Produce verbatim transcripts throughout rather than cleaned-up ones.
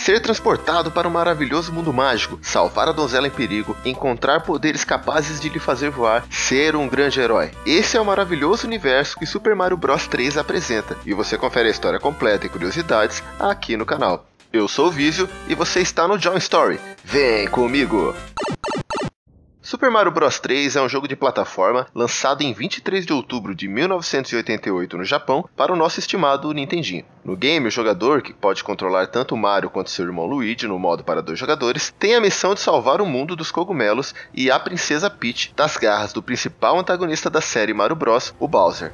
ser transportado para um maravilhoso mundo mágico, salvar a donzela em perigo, encontrar poderes capazes de lhe fazer voar, ser um grande herói. Esse é o maravilhoso universo que Super Mario Bros três apresenta, e você confere a história completa e curiosidades aqui no canal. Eu sou o Vizio e você está no Join Story. Vem comigo! Super Mario Bros três é um jogo de plataforma lançado em vinte e três de outubro de mil novecentos e oitenta e oito no Japão para o nosso estimado Nintendinho. No game, o jogador, que pode controlar tanto Mario quanto seu irmão Luigi no modo para dois jogadores, tem a missão de salvar o mundo dos cogumelos e a princesa Peach das garras do principal antagonista da série Mario Bros, o Bowser.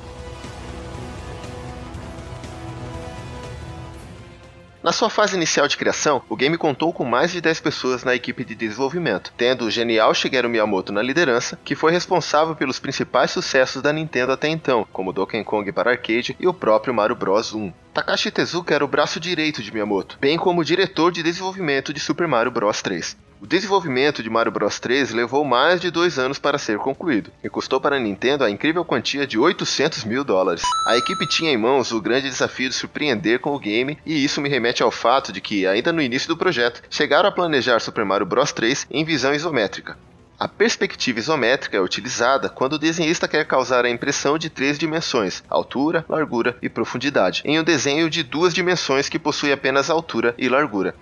Na sua fase inicial de criação, o game contou com mais de dez pessoas na equipe de desenvolvimento, tendo o genial Shigeru Miyamoto na liderança, que foi responsável pelos principais sucessos da Nintendo até então, como Donkey Kong para arcade e o próprio Mario Bros um. Takashi Tezuka era o braço direito de Miyamoto, bem como o diretor de desenvolvimento de Super Mario Bros três. O desenvolvimento de Mario Bros três levou mais de dois anos para ser concluído, e custou para a Nintendo a incrível quantia de oitocentos mil dólares. A equipe tinha em mãos o grande desafio de surpreender com o game, e isso me remete ao fato de que, ainda no início do projeto, chegaram a planejar Super Mario Bros três em visão isométrica. A perspectiva isométrica é utilizada quando o desenhista quer causar a impressão de três dimensões, altura, largura e profundidade, em um desenho de duas dimensões que possui apenas altura e largura.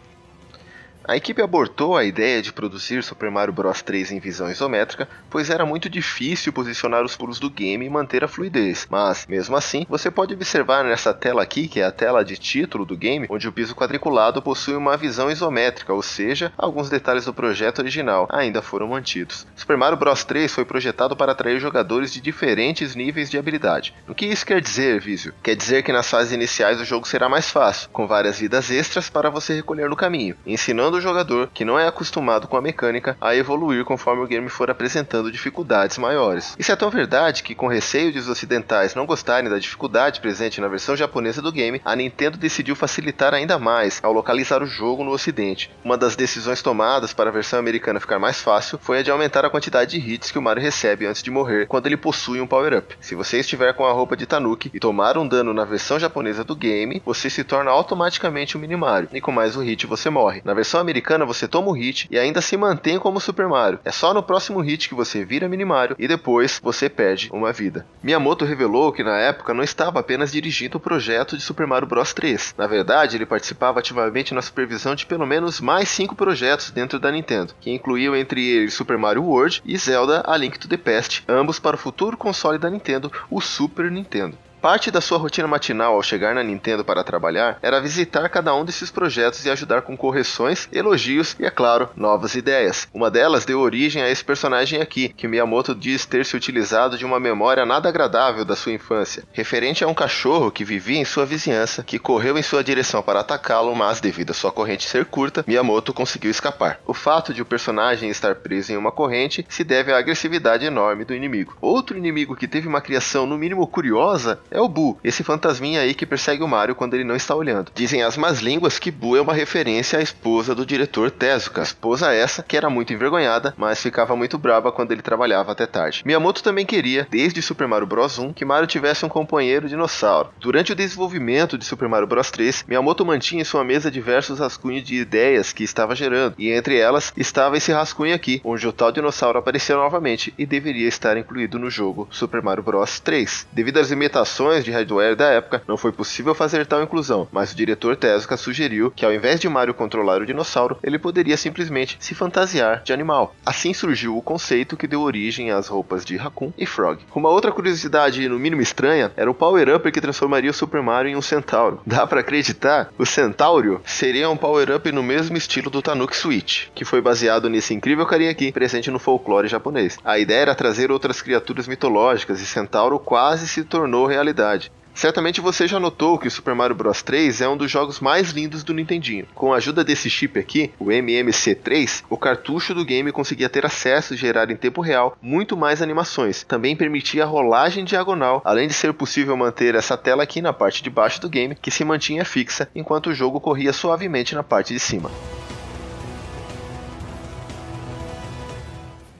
A equipe abortou a ideia de produzir Super Mario Bros três em visão isométrica, pois era muito difícil posicionar os pulos do game e manter a fluidez, mas, mesmo assim, você pode observar nessa tela aqui, que é a tela de título do game, onde o piso quadriculado possui uma visão isométrica, ou seja, alguns detalhes do projeto original ainda foram mantidos. Super Mario Bros três foi projetado para atrair jogadores de diferentes níveis de habilidade. O que isso quer dizer, Vizio? Quer dizer que nas fases iniciais o jogo será mais fácil, com várias vidas extras para você recolher no caminho, ensinando o jogador, que não é acostumado com a mecânica, a evoluir conforme o game for apresentando dificuldades maiores. Isso é tão verdade que, com receio de os ocidentais não gostarem da dificuldade presente na versão japonesa do game, a Nintendo decidiu facilitar ainda mais ao localizar o jogo no ocidente. Uma das decisões tomadas para a versão americana ficar mais fácil foi a de aumentar a quantidade de hits que o Mario recebe antes de morrer quando ele possui um power-up. Se você estiver com a roupa de Tanuki e tomar um dano na versão japonesa do game, você se torna automaticamente um mini Mario, e com mais um hit você morre. Na versão americana você toma o hit e ainda se mantém como Super Mario. É só no próximo hit que você vira Mini Mario e depois você perde uma vida. Miyamoto revelou que na época não estava apenas dirigindo o projeto de Super Mario Bros três. Na verdade, ele participava ativamente na supervisão de pelo menos mais cinco projetos dentro da Nintendo, que incluíam entre eles Super Mario World e Zelda A Link to the Past, ambos para o futuro console da Nintendo, o Super Nintendo. Parte da sua rotina matinal ao chegar na Nintendo para trabalhar era visitar cada um desses projetos e ajudar com correções, elogios e, é claro, novas ideias. Uma delas deu origem a esse personagem aqui, que Miyamoto diz ter se utilizado de uma memória nada agradável da sua infância, referente a um cachorro que vivia em sua vizinhança, que correu em sua direção para atacá-lo, mas devido a sua corrente ser curta, Miyamoto conseguiu escapar. O fato de o personagem estar preso em uma corrente se deve à agressividade enorme do inimigo. Outro inimigo que teve uma criação no mínimo curiosa é o Boo, esse fantasminha aí que persegue o Mario quando ele não está olhando. Dizem as más línguas que Boo é uma referência à esposa do diretor Tezuka, esposa essa que era muito envergonhada, mas ficava muito brava quando ele trabalhava até tarde. Miyamoto também queria, desde Super Mario Bros um, que Mario tivesse um companheiro dinossauro. Durante o desenvolvimento de Super Mario Bros três, Miyamoto mantinha em sua mesa diversos rascunhos de ideias que estava gerando, e entre elas estava esse rascunho aqui, onde o tal dinossauro apareceu novamente e deveria estar incluído no jogo Super Mario Bros três. Devido às limitações de hardware da época, não foi possível fazer tal inclusão, mas o diretor Tezuka sugeriu que ao invés de Mario controlar o dinossauro, ele poderia simplesmente se fantasiar de animal. Assim surgiu o conceito que deu origem às roupas de Raccoon e Frog. Uma outra curiosidade no mínimo estranha era o power-up que transformaria o Super Mario em um centauro. Dá pra acreditar? O Centaurio seria um power-up no mesmo estilo do Tanuki Switch, que foi baseado nesse incrível carinha aqui, presente no folclore japonês. A ideia era trazer outras criaturas mitológicas e Centauro quase se tornou realidade. Certamente você já notou que o Super Mario Bros três é um dos jogos mais lindos do Nintendinho. Com a ajuda desse chip aqui, o M M C três, o cartucho do game conseguia ter acesso e gerar em tempo real muito mais animações. Também permitia a rolagem diagonal, além de ser possível manter essa tela aqui na parte de baixo do game, que se mantinha fixa enquanto o jogo corria suavemente na parte de cima.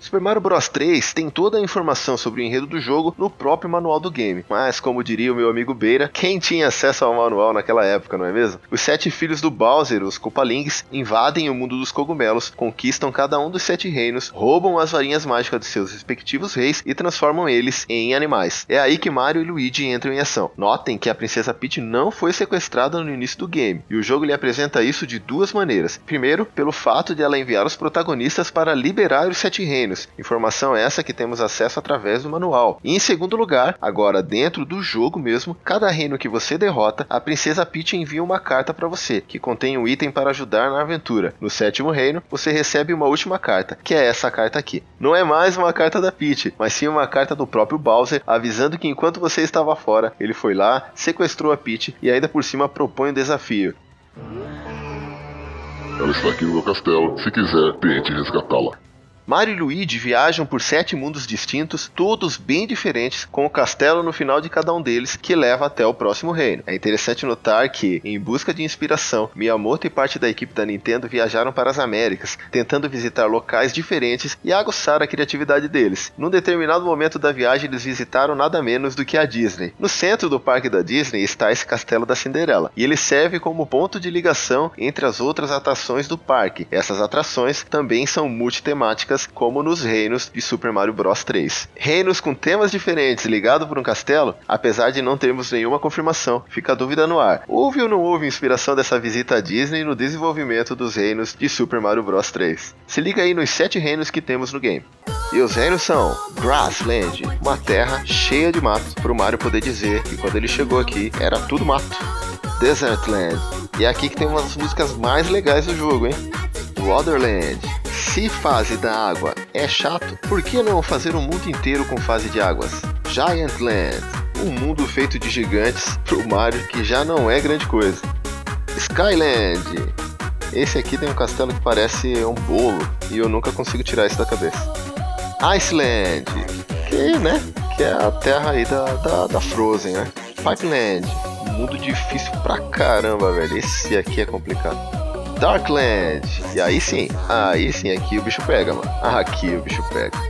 Super Mario Bros três tem toda a informação sobre o enredo do jogo no próprio manual do game, mas como diria o meu amigo Beira, quem tinha acesso ao manual naquela época, não é mesmo? Os sete filhos do Bowser, os Koopalings, invadem o mundo dos cogumelos, conquistam cada um dos sete reinos, roubam as varinhas mágicas de seus respectivos reis e transformam eles em animais. É aí que Mario e Luigi entram em ação. Notem que a princesa Peach não foi sequestrada no início do game, e o jogo lhe apresenta isso de duas maneiras. Primeiro, pelo fato de ela enviar os protagonistas para liberar os sete reinos, informação essa que temos acesso através do manual. E em segundo lugar, agora dentro do jogo mesmo, cada reino que você derrota, a princesa Peach envia uma carta para você, que contém um item para ajudar na aventura. No sétimo reino, você recebe uma última carta, que é essa carta aqui. Não é mais uma carta da Peach, mas sim uma carta do próprio Bowser, avisando que enquanto você estava fora, ele foi lá, sequestrou a Peach e ainda por cima propõe um desafio. Ela está aqui no meu castelo, se quiser, tente resgatá-la. Mario e Luigi viajam por sete mundos distintos, todos bem diferentes, com o castelo no final de cada um deles, que leva até o próximo reino. É interessante notar que, em busca de inspiração, Miyamoto e parte da equipe da Nintendo viajaram para as Américas, tentando visitar locais diferentes e aguçar a criatividade deles. Num determinado momento da viagem, eles visitaram nada menos do que a Disney. No centro do parque da Disney está esse castelo da Cinderela, e ele serve como ponto de ligação entre as outras atrações do parque. Essas atrações também são multitemáticas, como nos reinos de Super Mario Bros três. Reinos com temas diferentes ligados por um castelo, apesar de não termos nenhuma confirmação, fica a dúvida no ar. Houve ou não houve inspiração dessa visita à Disney no desenvolvimento dos reinos de Super Mario Bros três? Se liga aí nos sete reinos que temos no game. E os reinos são Grassland, uma terra cheia de mato, para o Mario poder dizer que quando ele chegou aqui era tudo mato. Desertland, e é aqui que tem uma das músicas mais legais do jogo, hein? Waterland, se fase da água é chato, por que não fazer um mundo inteiro com fase de águas? Giantland, um mundo feito de gigantes pro Mario que já não é grande coisa. Skyland, esse aqui tem um castelo que parece um bolo e eu nunca consigo tirar isso da cabeça. Iceland, que, né, que é a terra aí da, da, da Frozen, né? Pipeland, um mundo difícil pra caramba, velho, esse aqui é complicado. Darkland, e aí sim, aí sim, aqui o bicho pega, mano, aqui o bicho pega.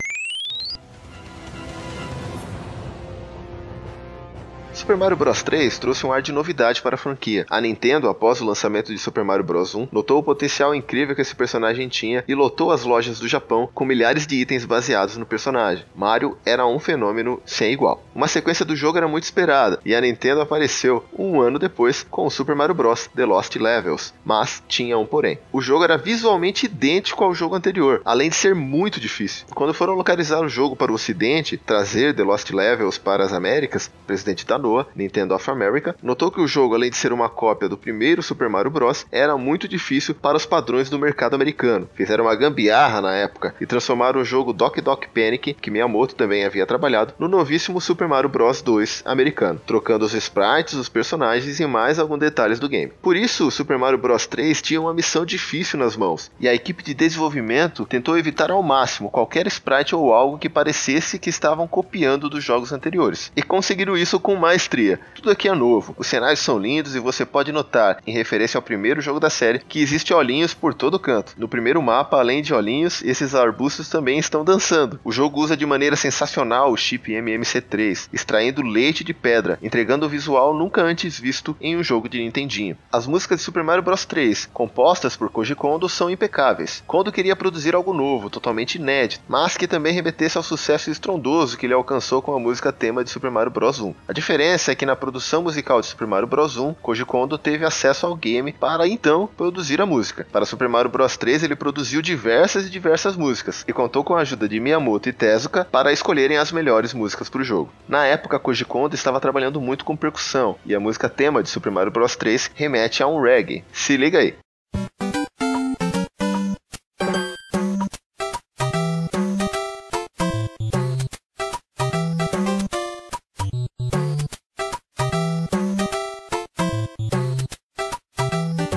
Super Mario Bros três trouxe um ar de novidade para a franquia. A Nintendo, após o lançamento de Super Mario Bros um, notou o potencial incrível que esse personagem tinha e lotou as lojas do Japão com milhares de itens baseados no personagem. Mario era um fenômeno sem igual. Uma sequência do jogo era muito esperada, e a Nintendo apareceu um ano depois com o Super Mario Bros The Lost Levels, mas tinha um porém. O jogo era visualmente idêntico ao jogo anterior, além de ser muito difícil. Quando foram localizar o jogo para o ocidente, trazer The Lost Levels para as Américas, o presidente da NOAA, Nintendo of America, notou que o jogo, além de ser uma cópia do primeiro Super Mario Bros, era muito difícil para os padrões do mercado americano. Fizeram uma gambiarra na época e transformaram o jogo Doki Doki Panic, que Miyamoto também havia trabalhado, no novíssimo Super Mario Bros dois americano, trocando os sprites, os personagens e mais alguns detalhes do game. Por isso, o Super Mario Bros três tinha uma missão difícil nas mãos, e a equipe de desenvolvimento tentou evitar ao máximo qualquer sprite ou algo que parecesse que estavam copiando dos jogos anteriores, e conseguiram isso com mais Tudo aqui é novo, os cenários são lindos e você pode notar, em referência ao primeiro jogo da série, que existe olhinhos por todo canto. No primeiro mapa, além de olhinhos, esses arbustos também estão dançando. O jogo usa de maneira sensacional o chip M M C três, extraindo leite de pedra, entregando um visual nunca antes visto em um jogo de Nintendinho. As músicas de Super Mario Bros três, compostas por Koji Kondo, são impecáveis. Kondo queria produzir algo novo, totalmente inédito, mas que também remetesse ao sucesso estrondoso que ele alcançou com a música tema de Super Mario Bros um. A diferença é que na produção musical de Super Mario Bros um, Koji Kondo teve acesso ao game para então produzir a música. Para Super Mario Bros três ele produziu diversas e diversas músicas e contou com a ajuda de Miyamoto e Tezuka para escolherem as melhores músicas para o jogo. Na época, Koji Kondo estava trabalhando muito com percussão e a música tema de Super Mario Bros três remete a um reggae. Se liga aí! O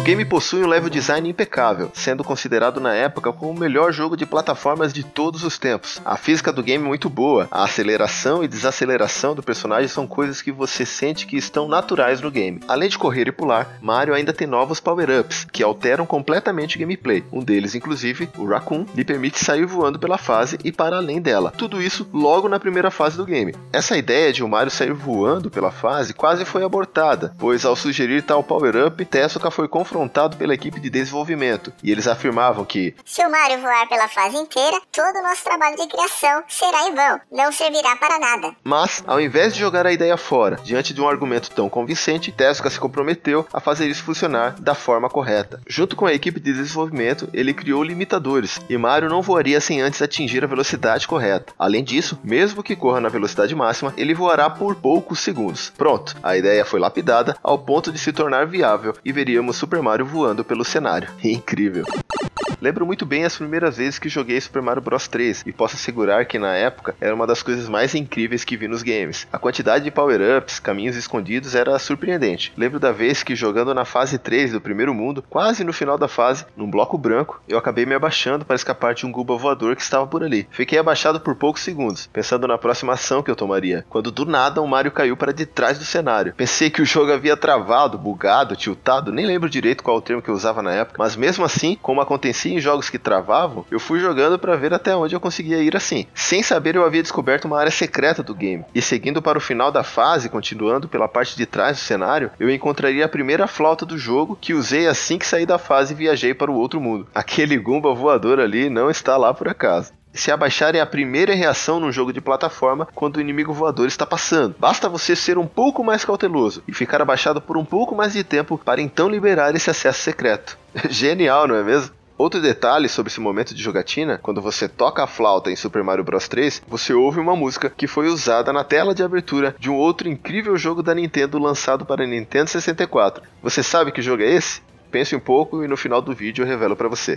game possui um level design impecável, sendo considerado na época como o melhor jogo de plataformas de todos os tempos. A física do game é muito boa, a aceleração e desaceleração do personagem são coisas que você sente que estão naturais no game. Além de correr e pular, Mario ainda tem novos power-ups, que alteram completamente o gameplay. Um deles, inclusive, o Raccoon, lhe permite sair voando pela fase e para além dela. Tudo isso logo na primeira fase do game. Essa ideia de o Mario sair voando pela fase quase foi abortada, pois ao sugerir tal power-up, Tezuka foi confrontado pela equipe de desenvolvimento, e eles afirmavam que se o Mario voar pela fase inteira, todo o nosso trabalho de criação será em vão, não servirá para nada. Mas, ao invés de jogar a ideia fora, diante de um argumento tão convincente, Tezuka se comprometeu a fazer isso funcionar da forma correta. Junto com a equipe de desenvolvimento, ele criou limitadores, e Mario não voaria sem antes atingir a velocidade correta. Além disso, mesmo que corra na velocidade máxima, ele voará por poucos segundos. Pronto, a ideia foi lapidada ao ponto de se tornar viável, e veríamos Super Mario voando pelo cenário. Incrível! Lembro muito bem as primeiras vezes que joguei Super Mario Bros três e posso assegurar que na época era uma das coisas mais incríveis que vi nos games. A quantidade de power-ups, caminhos escondidos era surpreendente. Lembro da vez que jogando na fase três do primeiro mundo, quase no final da fase, num bloco branco, eu acabei me abaixando para escapar de um Goomba voador que estava por ali. Fiquei abaixado por poucos segundos, pensando na próxima ação que eu tomaria, quando do nada o Mario caiu para de trás do cenário. Pensei que o jogo havia travado, bugado, tiltado, nem lembro direito qual o termo que eu usava na época, mas mesmo assim, como acontecia em jogos que travavam, eu fui jogando para ver até onde eu conseguia ir assim. Sem saber, eu havia descoberto uma área secreta do game, e seguindo para o final da fase, continuando pela parte de trás do cenário, eu encontraria a primeira flauta do jogo, que usei assim que saí da fase e viajei para o outro mundo. Aquele Goomba voador ali não está lá por acaso. Se abaixar é a primeira reação num jogo de plataforma quando o inimigo voador está passando. Basta você ser um pouco mais cauteloso e ficar abaixado por um pouco mais de tempo para então liberar esse acesso secreto. Genial, não é mesmo? Outro detalhe sobre esse momento de jogatina, quando você toca a flauta em Super Mario Bros três, você ouve uma música que foi usada na tela de abertura de um outro incrível jogo da Nintendo lançado para Nintendo sessenta e quatro. Você sabe que jogo é esse? Pense um pouco e no final do vídeo eu revelo para você.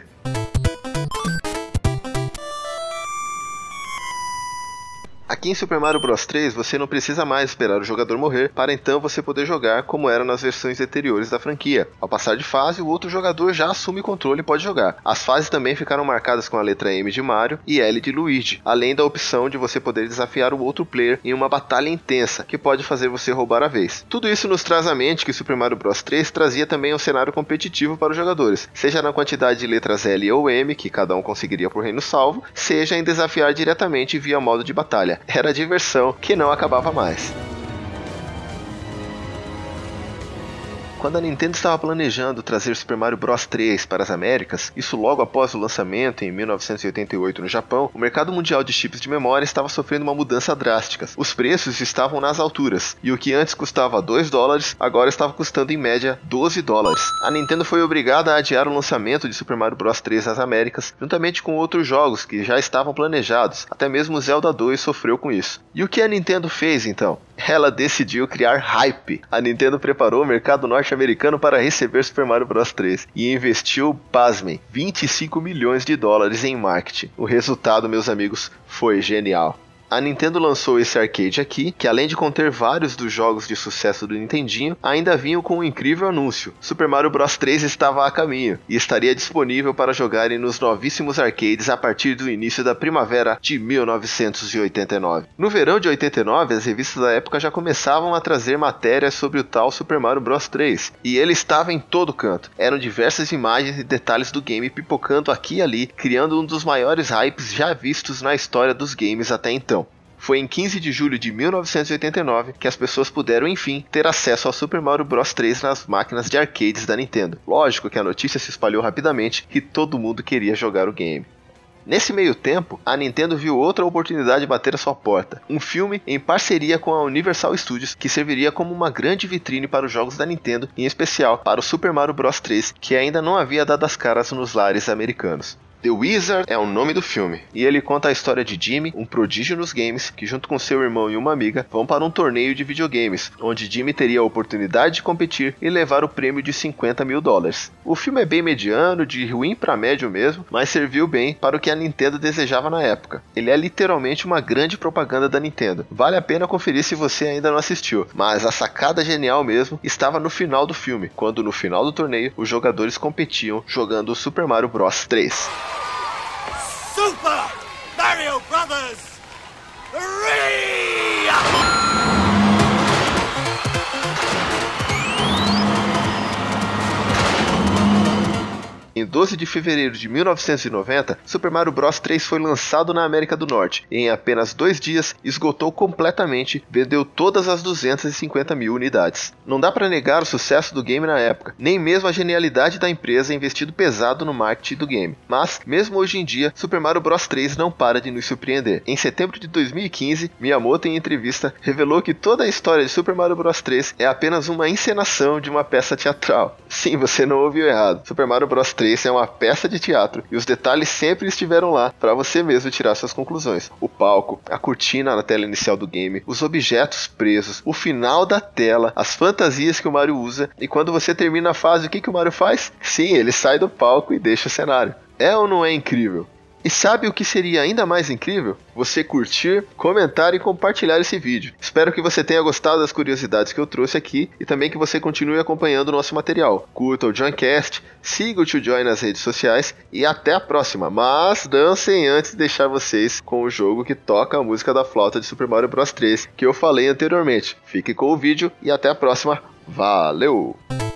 Aqui em Super Mario Bros três, você não precisa mais esperar o jogador morrer para então você poder jogar como era nas versões anteriores da franquia. Ao passar de fase, o outro jogador já assume o controle e pode jogar. As fases também ficaram marcadas com a letra M de Mario e L de Luigi, além da opção de você poder desafiar o outro player em uma batalha intensa, que pode fazer você roubar a vez. Tudo isso nos traz à mente que Super Mario Bros três trazia também um cenário competitivo para os jogadores, seja na quantidade de letras L ou M, que cada um conseguiria por reino salvo, seja em desafiar diretamente via modo de batalha. Era diversão que não acabava mais. Quando a Nintendo estava planejando trazer Super Mario Bros três para as Américas, isso logo após o lançamento em mil novecentos e oitenta e oito no Japão, o mercado mundial de chips de memória estava sofrendo uma mudança drástica. Os preços estavam nas alturas, e o que antes custava dois dólares, agora estava custando em média doze dólares. A Nintendo foi obrigada a adiar o lançamento de Super Mario Bros três nas Américas, juntamente com outros jogos que já estavam planejados, até mesmo Zelda dois sofreu com isso. E o que a Nintendo fez então? Ela decidiu criar hype. A Nintendo preparou o mercado norte-americano para receber Super Mario Bros três e investiu, pasmem, vinte e cinco milhões de dólares em marketing. O resultado, meus amigos, foi genial. A Nintendo lançou esse arcade aqui, que além de conter vários dos jogos de sucesso do Nintendinho, ainda vinham com um incrível anúncio. Super Mario Bros três estava a caminho, e estaria disponível para jogarem nos novíssimos arcades a partir do início da primavera de mil novecentos e oitenta e nove. No verão de oitenta e nove, as revistas da época já começavam a trazer matérias sobre o tal Super Mario Bros três, e ele estava em todo canto. Eram diversas imagens e detalhes do game pipocando aqui e ali, criando um dos maiores hypes já vistos na história dos games até então. Foi em quinze de julho de mil novecentos e oitenta e nove que as pessoas puderam, enfim, ter acesso ao Super Mario Bros três nas máquinas de arcades da Nintendo. Lógico que a notícia se espalhou rapidamente e todo mundo queria jogar o game. Nesse meio tempo, a Nintendo viu outra oportunidade bater a sua porta. Um filme em parceria com a Universal Studios, que serviria como uma grande vitrine para os jogos da Nintendo, em especial para o Super Mario Bros três, que ainda não havia dado as caras nos lares americanos. The Wizard é o nome do filme, e ele conta a história de Jimmy, um prodígio nos games, que junto com seu irmão e uma amiga vão para um torneio de videogames, onde Jimmy teria a oportunidade de competir e levar o prêmio de cinquenta mil dólares. O filme é bem mediano, de ruim para médio mesmo, mas serviu bem para o que a Nintendo desejava na época. Ele é literalmente uma grande propaganda da Nintendo. Vale a pena conferir se você ainda não assistiu, mas a sacada genial mesmo estava no final do filme, quando no final do torneio os jogadores competiam jogando o Super Mario Bros três. Super Mario Brothers three! Em doze de fevereiro de mil novecentos e noventa, Super Mario Bros três foi lançado na América do Norte e em apenas dois dias esgotou completamente, vendeu todas as duzentas e cinquenta mil unidades. Não dá para negar o sucesso do game na época, nem mesmo a genialidade da empresa investido pesado no marketing do game. Mas, mesmo hoje em dia, Super Mario Bros três não para de nos surpreender. Em setembro de dois mil e quinze, Miyamoto, em entrevista, revelou que toda a história de Super Mario Bros três é apenas uma encenação de uma peça teatral. Sim, você não ouviu errado. Super Mario Bros três é uma peça de teatro e os detalhes sempre estiveram lá para você mesmo tirar suas conclusões. O palco, a cortina na tela inicial do game, os objetos presos, o final da tela, as fantasias que o Mario usa, e quando você termina a fase, o que, que o Mario faz? Sim, ele sai do palco e deixa o cenário. É ou não é incrível? E sabe o que seria ainda mais incrível? Você curtir, comentar e compartilhar esse vídeo. Espero que você tenha gostado das curiosidades que eu trouxe aqui e também que você continue acompanhando o nosso material. Curta o Joincast, siga o Tio Joy nas redes sociais e até a próxima. Mas não sem antes deixar vocês com o jogo que toca a música da flauta de Super Mario Bros três que eu falei anteriormente. Fique com o vídeo e até a próxima. Valeu!